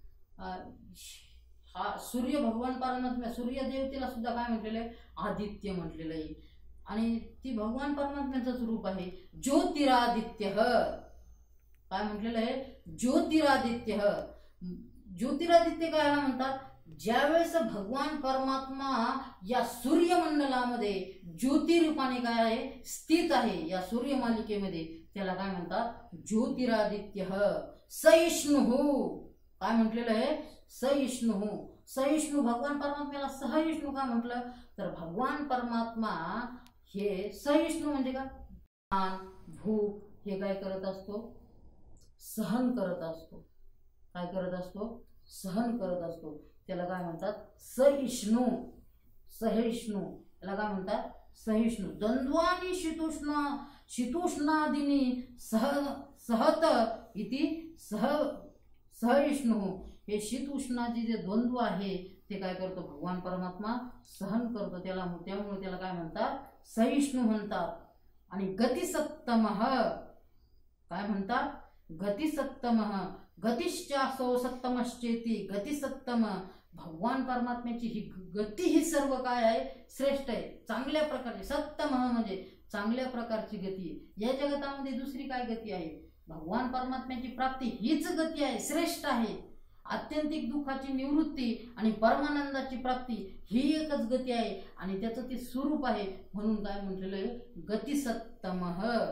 हा सूर्य भगवान परमात्मा सूर्य देवतेला सुद्धा काय म्हटलेलं आहे? आदित्य म्हटलेलं आहे. आणि ती भगवान परमात्म्याचंच रूप आहे. ज्योतिरादित्य. काय म्हटलेलं आहे? ज्योतिरादित्य. ज्योतिरादित्य काय म्हणतात? ज्यावेळेस भगवान परमात्मा या सूर्यमंडलामध्ये ज्योतिरूपाने काय आहे? स्थित आहे या सूर्यमालिकेमध्ये, त्याला काय म्हणतात? ज्योतिरादित्य. सहिष्णु. काय म्हटलेलं आहे? सहिष्णु. सहिष्णु. भगवान परमात्म्याला सहिष्णु का म्हटलं? तर भगवान परमात्मा हे सहिष्णु म्हणजे काय? मान, भूक हे काय करत असतो? सहन करत असतो. काय करत असतो? सहन करत असतो. त्याला काय म्हणतात? सहिष्णु. सहिष्णु त्याला काय म्हणतात? सहिष्णु. द्वंद्वानी शीतोष्ण शीतोष्णादीनी सह सहत इति सह सहिष्णु. हे शीत उष्णाचे जे द्वंद्व आहे ते काय करतो? भगवान परमात्मा सहन करतो. त्याला त्यामुळे त्याला काय म्हणतात? सहिष्णु म्हणतात. आणि गतिसत्तम. काय म्हणतात? गतिसत्तम. गतिश्चासो सत्तमश्चेती. गतिसत्तम. भगवान परमात्म्याची ही गती ही सर्व काय आहे? श्रेष्ठ आहे, चांगल्या प्रकारची. सत्तम म्हणजे चांगल्या प्रकारची गती. या जगतामध्ये दुसरी काय गती आहे? भगवान परमात्म्याची प्राप्ती हीच गती आहे, श्रेष्ठ आहे. आत्यंतिक दुःखाची निवृत्ती आणि परमानंदाची प्राप्ती ही एकच गती आहे आणि त्याचं ते स्वरूप आहे. म्हणून काय म्हटलेलं आहे? गतिसत्तम.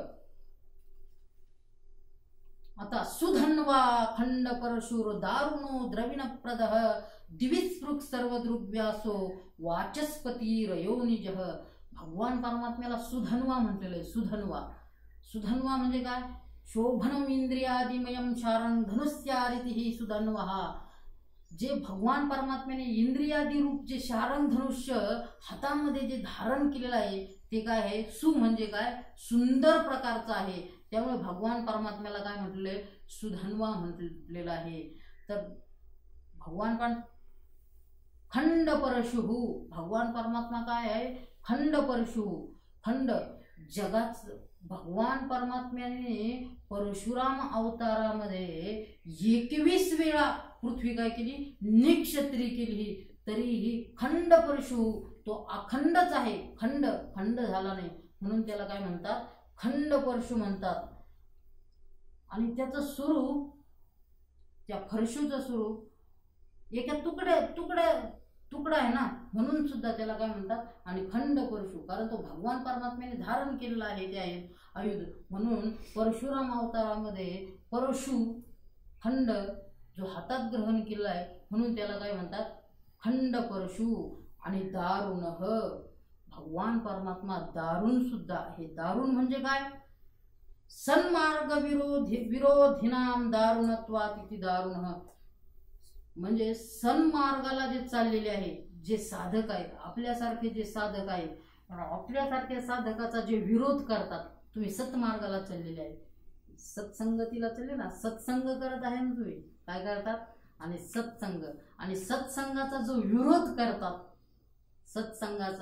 आता सुधन्वा खंड परशुर दारुणो द्रविण प्रद दिविस्पृक् सर्वदृग्व्यासो वाचस्पती रयोनिज. भगवान परमात्म्याला सुधन्वा म्हटलेलं आहे. सुधन्वा. सुधन्वा म्हणजे काय? शोभनम इंद्रियादिमयम शारंग धनुष्यारिति ही सुधन्वा. जे भगवान परमात्म्याने इंद्रियादी रूप जे शारंग धनुष्य हातामध्ये जे धारण केलेलं आहे ते काय आहे? सु म्हणजे काय? सुंदर प्रकारचं आहे. त्यामुळे भगवान परमात्म्याला काय म्हटले? सुधन्वा म्हटलेलं आहे. तर भगवान पण खंड परशु. भगवान परमात्मा काय आहे? खंड परशु. खंड जगात भगवान परमात्म्याने परशुराम अवतारामध्ये एकवीस वेळा पृथ्वी काय केली? निक्षत्री केली. तरीही खंड परशु तो अखंडच आहे. खंड खंड झाला नाही म्हणून त्याला काय म्हणतात? खंड परशु म्हणतात. आणि त्याचं स्वरूप, त्या फरशूचं स्वरूप एका तुकडे तुकडे तुकडा आहे ना, म्हणून सुद्धा त्याला काय म्हणतात? आणि खंड परशु, कारण तो भगवान परमात्म्याने धारण केलेला आहे ते आयुध. म्हणून परशुराम अवतारामध्ये परशु खंड जो हातात ग्रहण केला आहे म्हणून त्याला काय म्हणतात? खंड परशु. आणि दारुण. भगवान परमात्मा दारुण सुद्धा आहे. दारुण म्हणजे काय? सन्मार्ग विरोधी विरोधीनाम दारुणत्वात इति दारुण. म्हणजे सन्मार्गाला जे चाललेले आहे, जे साधक आहेत, आपल्यासारखे जे साधक आहेत, आपल्यासारख्या साधकाचा जे विरोध करतात. तुम्ही सत्मार्गाला चाललेले आहे, सत्संगतीला चालले ना, सत्संग करत आहे ना तुम्ही, काय करतात? आणि सत्संग आणि सत्संगाचा जो विरोध करतात, सत्संगाचा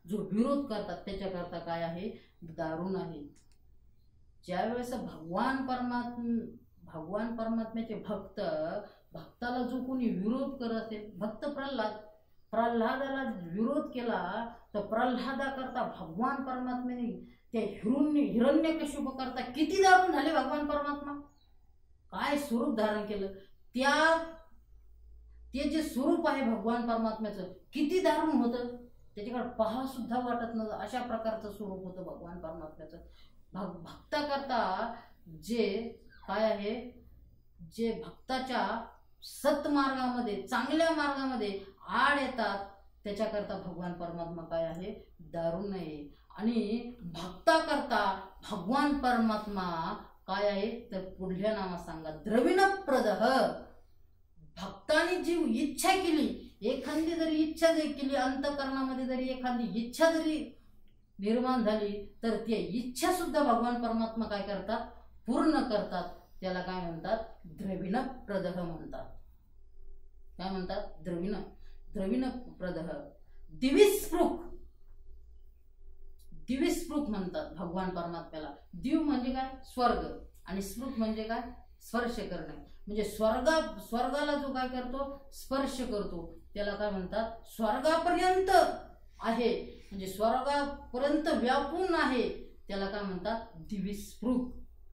जो विरोध करतात त्याच्याकरता काय आहे, दारुण आहे. ज्यावेळेस भगवान परमात्मा भगवान परमात्म्याचे भक्त भक्ताला जो कोणी विरोध करत असेल, भक्त प्रल्हाद प्रल्हादाला विरोध केला तर प्रल्हादाकरता भगवान परमात्म्याने त्या हिरण्य हिरण्यकशिपू करता किती दारुण झाले. भगवान परमात्मा काय स्वरूप धारण केलं, त्या ते जे स्वरूप आहे भगवान परमात्म्याचं किती दारुण होतं, त्याच्याकडे पहा सुद्धा वाटत नव्हतं. अशा प्रकारचं स्वरूप होतं भगवान परमात्म्याचं. भग भक्ताकरता जे काय आहे, जे भक्ताच्या सत्मार्गामध्ये चांगल्या मार्गामध्ये आड येतात त्याच्याकरता भगवान परमात्मा काय आहे, दारुण आहे. आणि भक्ताकरता भगवान परमात्मा काय आहे तर पुढल्या नामा सांगा, द्रविणप्रदः. भक्ताने जी इच्छा केली, एखादी जरी इच्छा जरी केली, अंतःकरणामध्ये जरी एखादी इच्छा जरी निर्माण झाली तर ती इच्छा सुद्धा भगवान परमात्मा काय करतात, पूर्ण करतात. त्याला काय म्हणतात, द्रविणप्रदः म्हणतात. काय म्हणतात, द्रविण द्रविणप्रदः. दिविस्पृक दिविस्पृक म्हणतात भगवान परमात्म्याला. दिव म्हणजे काय, स्वर्ग, आणि स्पृक म्हणजे काय, स्पर्श करणे. म्हणजे स्वर्गा स्वर्गाला जो काय करतो, स्पर्श करतो, त्याला काय म्हणतात, स्वर्गापर्यंत आहे, म्हणजे स्वर्गापर्यंत व्यापून आहे, त्याला काय म्हणतात, दिविस्पृक.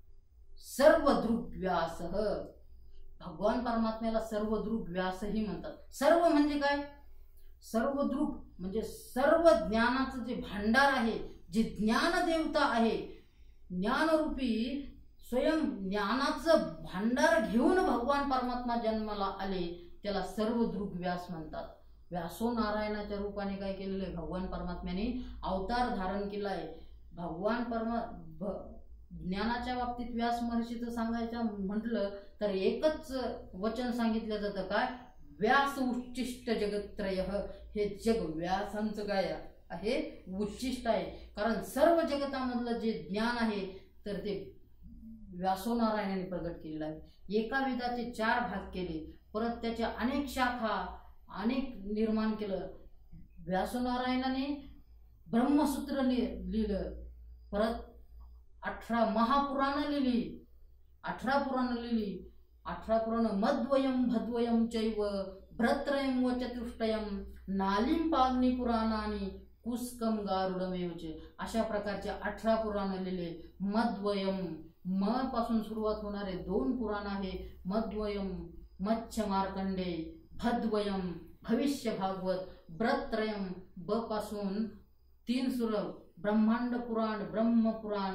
सर्वदृग् व्यासः. भगवान परमात्म्याला सर्वदृग् व्यासही म्हणतात. सर्व म्हणजे काय, सर्वदृग् म्हणजे सर्व ज्ञानाचं जे भांडार आहे, जे ज्ञान देवता आहे, ज्ञानरूपी स्वयं ज्ञानाचं भांडार घेऊन भगवान परमात्मा जन्माला आले, त्याला सर्वदृग् व्यास म्हणतात. व्यासो नारायणाच्या रूपाने काय केलेलं आहे, भगवान परमात्म्याने अवतार धारण केला आहे. भगवान परमा ज्ञानाच्या बाबतीत व्यास महर्षीचं सांगायचं म्हटलं तर एकच वचन सांगितलं जातं, काय, व्यास उच्चिष्ट जगत्रय. हे जग व्यासांचं काय आहे, उच्चिष्ट आहे. कारण सर्व जगतामधलं जे ज्ञान आहे तर ते व्यासो नारायणाने प्रगट केलेलं आहे. एका वेदाचे चार भाग केले, परत त्याच्या अनेक शाखा अनेक निर्माण केलं. व्यासो नारायणाने ब्रह्मसूत्र लिहिलं, परत अठरा महापुराणं लिहिली, अठरा पुराणं लिहिली. अठरा पुराण मद्वयम भद्वयम चैव भ्रत्रयम व चतुष्टयम नालिम पाग्नि पुराणानी कुस्कम गारुडमेवचे. अशा प्रकारचे अठरा पुराणं लिहिले. मद्वयम, म पासून सुरुवात होणारे दोन पुराण आहे. मद्वयम मत्स्य मार्कंडे, भद्वयम भविष्य भागवत, भ्रत्रयम ब पासून तीन सुर ब्रह्मांड पुराण, ब्रह्मपुराण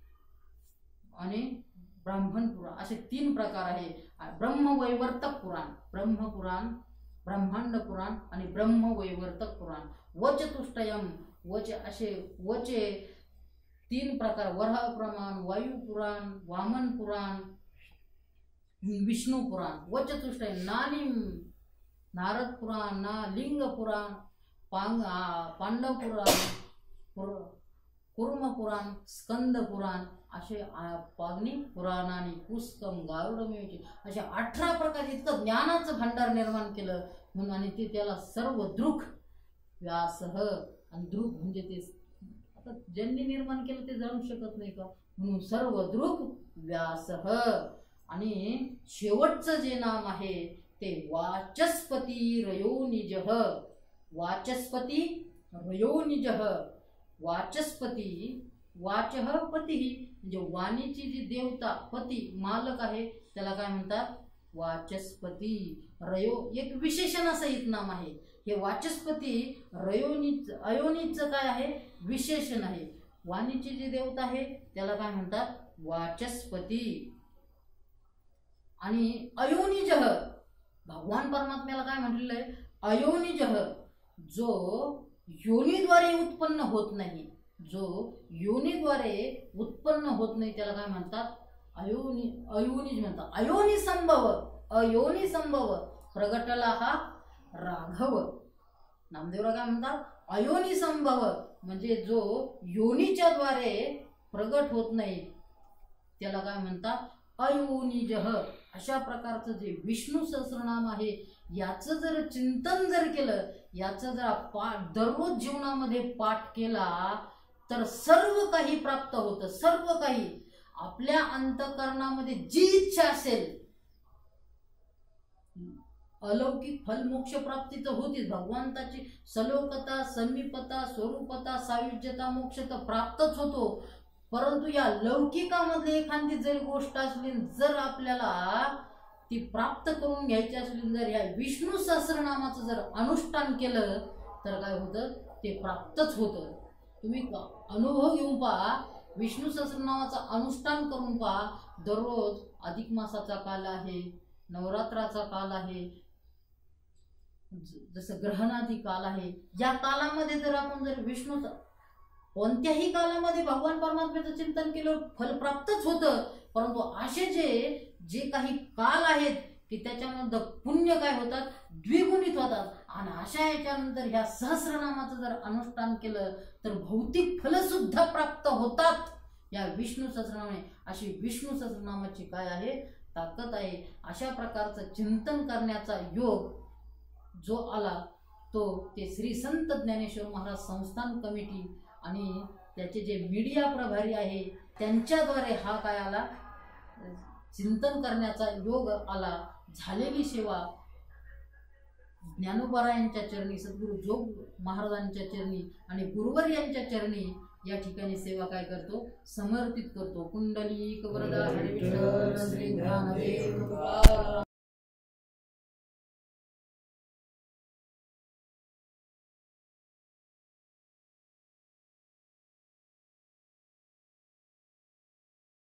आणि ब्राह्मण पुराण, असे तीन प्रकार आहे. ब्रह्मवैवर्तक पुराण, ब्रह्मपुराण, ब्रह्मांड पुराण आणि ब्रह्मवैवर्तक पुराण. वचतुष्टयम, वच असे वचे तीन प्रकार, वराह पुराण, वायू पुराण, वामन पुराण, विष्णू पुराण. वचतुष्टयम नालिम, नारद पुराण, ना लिंग पुराण, पांग पांडव पुराण, कुर्म पुराण, स्कंद पुराण, असे पाग्नी पुराणाने पुस्तकम गारुडमेवचे, असे अठरा प्रकार. इतकं ज्ञानाचं भांडार निर्माण केलं म्हणून, आणि ते त्याला सर्व दृक् व्यासः. आणि दृक् म्हणजे ते आता ज्यांनी निर्माण केलं ते जाणू शकत नाही का, म्हणून सर्व दृक् व्यासः. आणि शेवटचं जे नाम आहे ते वाचस्पती रयोनिजः. वाचस्पती रयोनिजः. वाचस्पती, वाचः पती, म्हणजे वाणीची जी देवता, पती मालक आहे, त्याला काय म्हणतात, वाचस्पती. रयो एक विशेषण सहित नाम आहे हे वाचस्पती. रयोनीच अयोनीचं काय आहे, विशेषण आहे. वाणीची जी देवता आहे त्याला काय म्हणतात, वाचस्पती. आणि अयोनिजः, भगवान परमात्म्याला काय म्हटलेलं आहे, अयोनिजः, जो योनीद्वारे उत्पन्न होत नाही, जो योनीद्वारे उत्पन्न होत नाही त्याला काय म्हणतात, अयोनी अयोनिज म्हणतात. अयोनी संभव, अयोनी संभव प्रगटला हा राघव. नामदेवराव काय म्हणतात, अयोनी संभव म्हणजे जो योनीच्या द्वारे प्रगट होत नाही त्याला काय म्हणतात, अयोनिजः. अशा प्रकारचं जे विष्णू सहस्रनाम आहे याचं जर चिंतन जर केलं, याचं जर पाठ दररोज जीवनामध्ये पाठ केला तर सर्व काही प्राप्त होतं. सर्व काही आपल्या अंतःकरणामध्ये जी इच्छा असेल, अलौकिक फल मोक्ष प्राप्ती तर होतीच. भगवंताची सलोकता, समीपता, स्वरूपता, सायुज्यता, मोक्ष तर प्राप्तच होतो. परंतु या लौकिकामध्ये एखादी जर गोष्ट असली, जर आपल्याला ती प्राप्त करून घ्यायची असली, जर या विष्णू सहस्रनामाचं जर अनुष्ठान केलं तर काय होतं, ते प्राप्तच होतं. तुम्ही अनुभव घेऊन पहा, विष्णू सहस्रनामाचं अनुष्ठान करून पहा. दररोज अधिक मासाचा काल आहे, नवरात्राचा काल आहे, जसं ग्रहणादी काल आहे. या कालामध्ये जर आपण जर विष्णू कोणत्याही कालामध्ये भगवान परमात्म्याचं चिंतन केलं फल प्राप्तच होतं. परंतु असे जे जे काही काल आहेत की त्याच्यामध्ये पुण्य काय होतात, द्विगुणित होतात. आणि अशा याच्यानंतर ह्या सहस्रनामाचं जर अनुष्ठान केलं तर भौतिक फलसुद्धा प्राप्त होतात या विष्णू सहस्रनामाने. अशी विष्णू सहस्रनामाची काय आहे, ताकद आहे. अशा प्रकारचं चिंतन करण्याचा योग जो आला तो ते श्री संत ज्ञानेश्वर महाराज संस्थान कमिटी आणि त्याचे जे मीडिया प्रभारी आहे त्यांच्याद्वारे हा काय आला, चिंतन करण्याचा योग आला. झालेली सेवा ज्ञानोबरायांच्या चरणी, सद्गुरू जोग महाराजांच्या चरणी आणि गुरुवर यांच्या चरणी या ठिकाणी सेवा काय करतो, समर्पित करतो. कुंडली वरदा हरी विठ्ठल श्री ज्ञानदेव तुकाराम.